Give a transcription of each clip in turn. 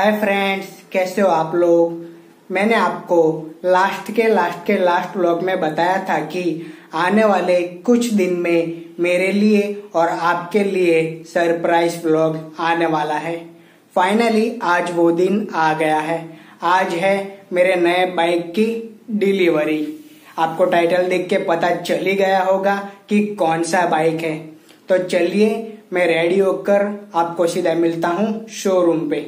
Hi friends, कैसे हो आप लोग। मैंने आपको लास्ट व्लॉग में बताया था कि आने वाले कुछ दिन में मेरे लिए और आपके लिए सरप्राइज व्लॉग आने वाला है। फाइनली आज वो दिन आ गया है। आज है मेरे नए बाइक की डिलीवरी। आपको टाइटल देख के पता चल ही गया होगा कि कौन सा बाइक है। तो चलिए मैं रेडी होकर आपको सीधा मिलता हूँ शोरूम पे।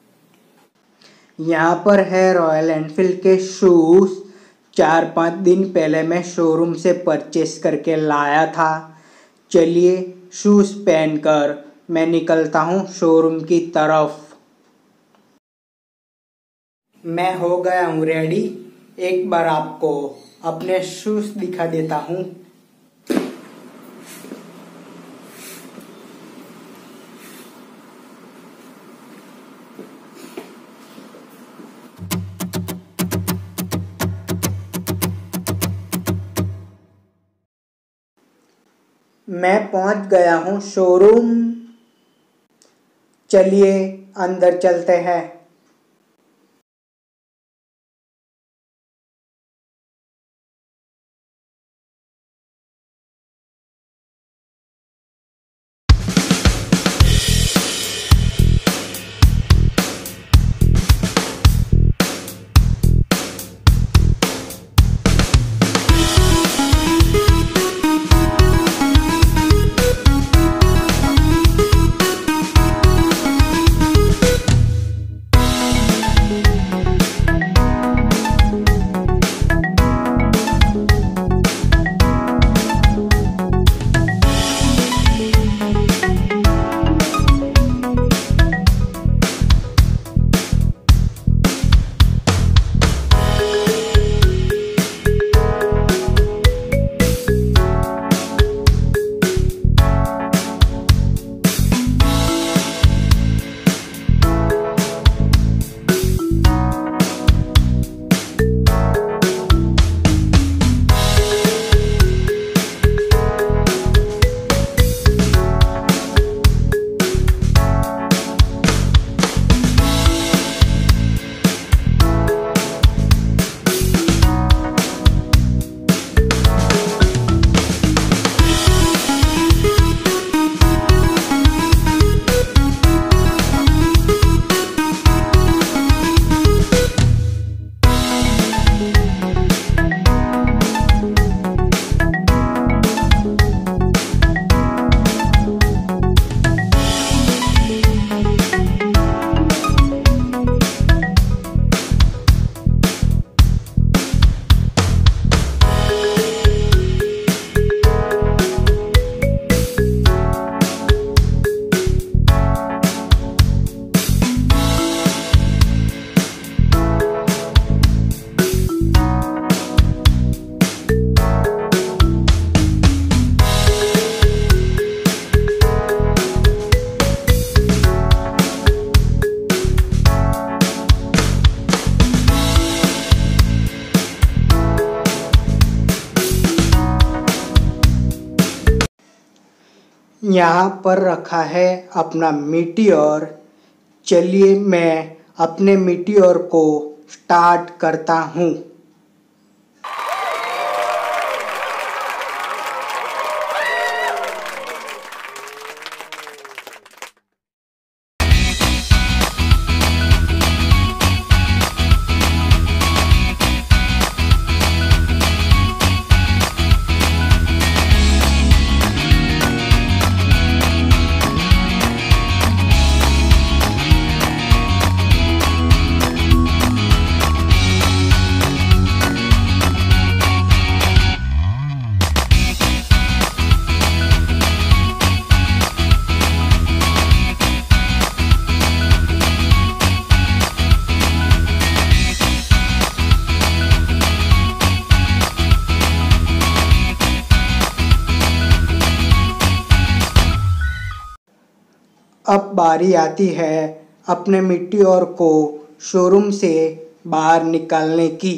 यहाँ पर है रॉयल एनफील्ड के शूज। 4-5 दिन पहले मैं शोरूम से परचेस करके लाया था। चलिए शूज पहनकर मैं निकलता हूँ शोरूम की तरफ। मैं हो गया हूँ रेडी। एक बार आपको अपने शूज दिखा देता हूँ। मैं पहुंच गया हूं शोरूम। चलिए अंदर चलते हैं। यहाँ पर रखा है अपना मीटियोर। चलिए मैं अपने मीटियोर को स्टार्ट करता हूँ। अब बारी आती है अपने मीटियोर को शोरूम से बाहर निकालने की।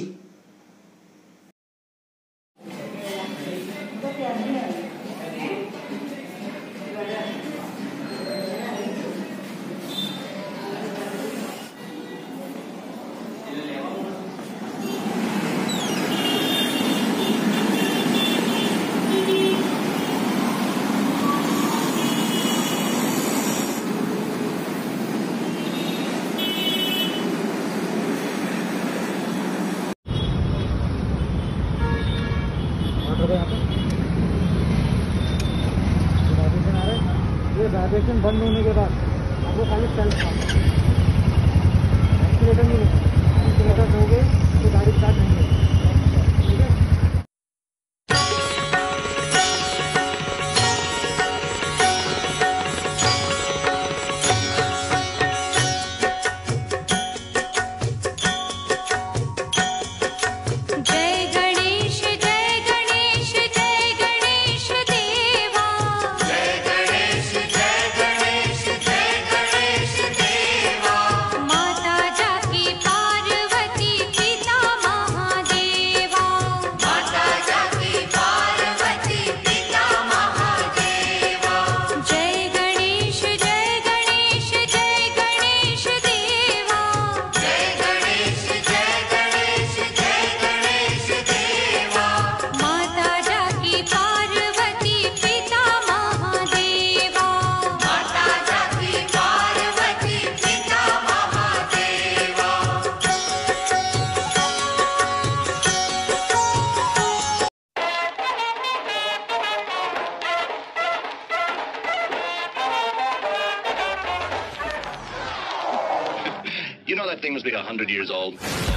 वाइब्रेशन बंद होने के बाद आपको खाली सेल्फ एक्सीलेटर नहीं लेना, एक्सीलेटर दोगे तो गाड़ी स्टार्ट नहीं होगी। ठीक है। You know that thing must be 100 years old.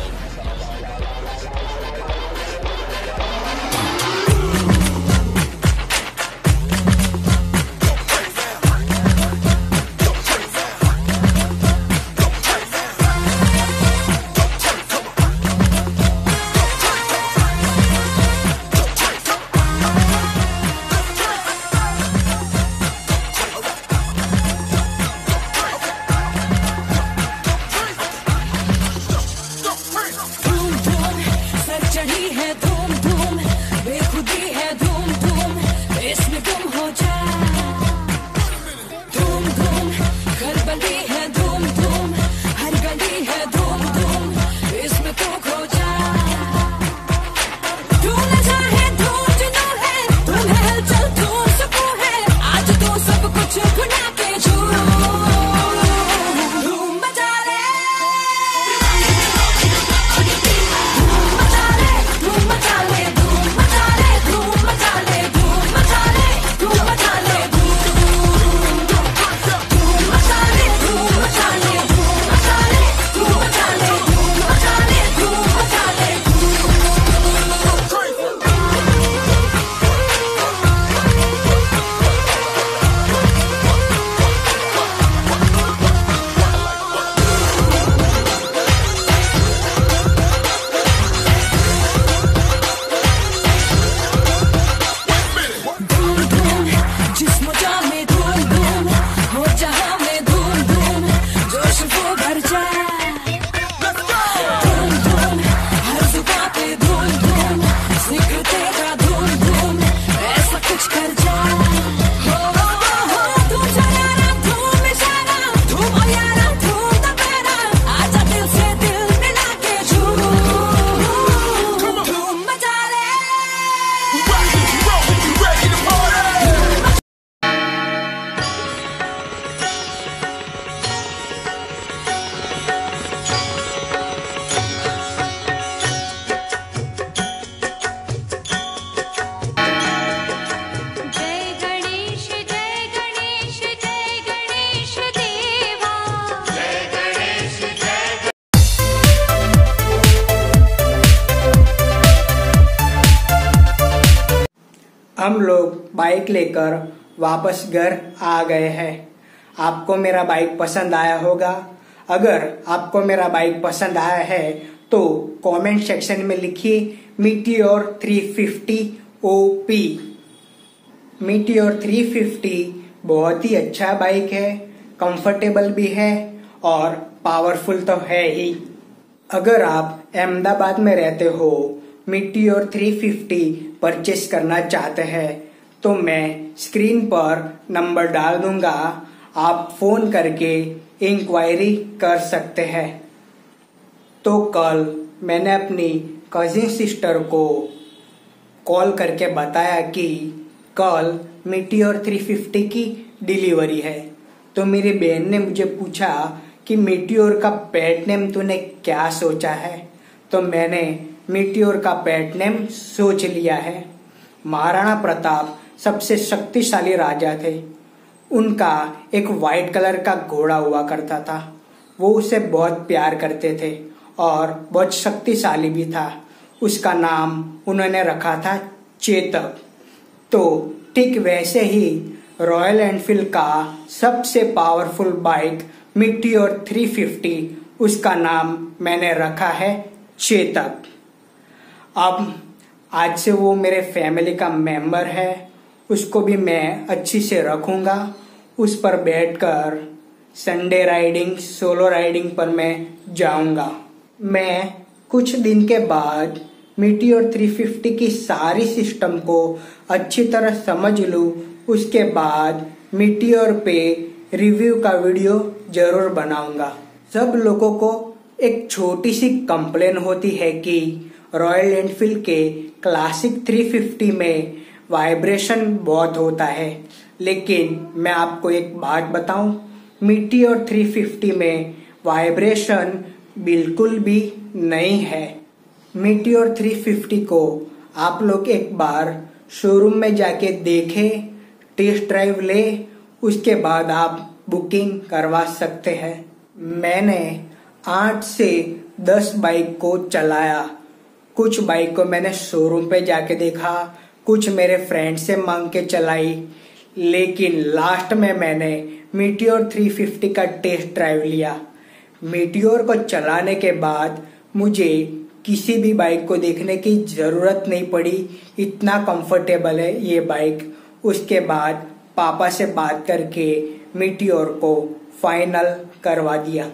हम लोग बाइक लेकर वापस घर आ गए हैं। आपको मेरा बाइक पसंद आया होगा। अगर आपको मेरा बाइक पसंद आया है तो कमेंट सेक्शन में लिखिए मीटियोर 350 OP। मीटियोर 350 बहुत ही अच्छा बाइक है, कंफर्टेबल भी है और पावरफुल तो है ही। अगर आप अहमदाबाद में रहते हो, मीटियोर 350 परचेस करना चाहते हैं तो मैं स्क्रीन पर नंबर डाल दूंगा, आप फोन करके इंक्वायरी कर सकते हैं। तो कल मैंने अपनी कजिन सिस्टर को कॉल करके बताया कि कल मीटियोर 350 की डिलीवरी है। तो मेरी बहन ने मुझे पूछा कि मीटियोर का पेट नेम तूने क्या सोचा है? तो मैंने मीटियोर का पेट नेम सोच लिया है। महाराणा प्रताप सबसे शक्तिशाली राजा थे। उनका एक वाइट कलर का घोड़ा हुआ करता था। वो उसे बहुत प्यार करते थे और बहुत शक्तिशाली भी था। उसका नाम उन्होंने रखा था चेतक। तो ठीक वैसे ही रॉयल एनफील्ड का सबसे पावरफुल बाइक मीटियोर 350, उसका नाम मैंने रखा है चेतक। अब आज से वो मेरे फैमिली का मेंबर है, उसको भी मैं अच्छी से रखूंगा। उस पर बैठकर संडे राइडिंग, सोलो राइडिंग पर मैं जाऊंगा। मैं कुछ दिन के बाद मीटियोर 350 की सारी सिस्टम को अच्छी तरह समझ लूं, उसके बाद मीटियोर पे रिव्यू का वीडियो जरूर बनाऊंगा। सब लोगों को एक छोटी सी कंप्लेन होती है कि रॉयल एनफील्ड के क्लासिक 350 में वाइब्रेशन बहुत होता है, लेकिन मैं आपको एक बात बताऊं, मीटियोर 350 में वाइब्रेशन बिल्कुल भी नहीं है। मीटियोर 350 को आप लोग एक बार शोरूम में जाके देखें, टेस्ट ड्राइव ले, उसके बाद आप बुकिंग करवा सकते हैं। मैंने 8 से 10 बाइक को चलाया। कुछ बाइक को मैंने शोरूम पे जाके देखा, कुछ मेरे फ्रेंड से मांग के चलाई, लेकिन लास्ट में मैंने मीटियोर 350 का टेस्ट ड्राइव लिया। मीटियोर को चलाने के बाद मुझे किसी भी बाइक को देखने की जरूरत नहीं पड़ी, इतना कंफर्टेबल है ये बाइक। उसके बाद पापा से बात करके मीटियोर को फाइनल करवा दिया।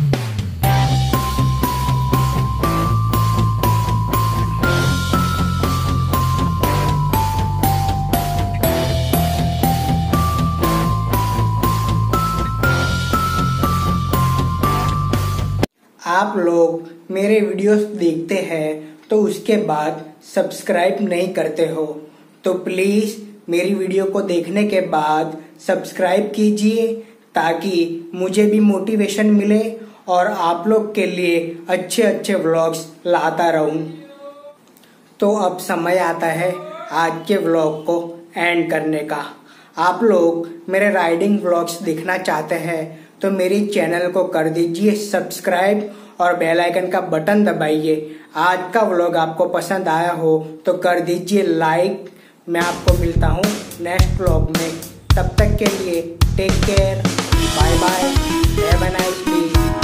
आप लोग मेरे वीडियोस देखते हैं तो उसके बाद सब्सक्राइब नहीं करते हो, तो प्लीज मेरी वीडियो को देखने के बाद सब्सक्राइब कीजिए ताकि मुझे भी मोटिवेशन मिले और आप लोग के लिए अच्छे अच्छे व्लॉग्स लाता रहूं। तो अब समय आता है आज के व्लॉग को एंड करने का। आप लोग मेरे राइडिंग व्लॉग्स देखना चाहते हैं तो मेरी चैनल को कर दीजिए सब्सक्राइब और बेल आइकन का बटन दबाइए। आज का व्लॉग आपको पसंद आया हो तो कर दीजिए लाइक। मैं आपको मिलता हूँ नेक्स्ट व्लॉग में, तब तक के लिए take care, bye bye, have a nice day.